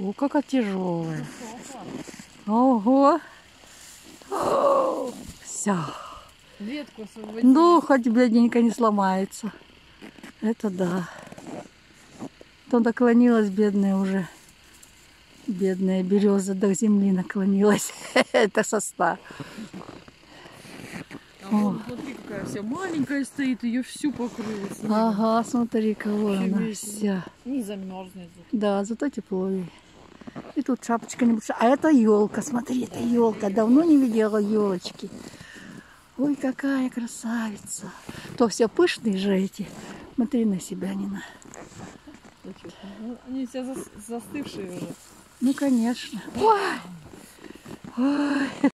О, какая тяжелая. Ого. Все. Ветку освободили. Ну, хоть бедненько не сломается. Это да. То наклонилась бедная уже. Бедная береза до земли наклонилась. Это сосна. А вот смотри, какая вся маленькая стоит, ее всю покрыла снегом. Ага, смотри-ка, вот Вообще она весело. вся. Не замерзнет. Да, зато тепло ей. И тут шапочка небольшая. А это елка, смотри, это елка. Давно не видела елочки. Ой, какая красавица. То все пышные же эти. Смотри на себя, Нина. Ну, они все застывшие уже. Ну, конечно. Ой, ой.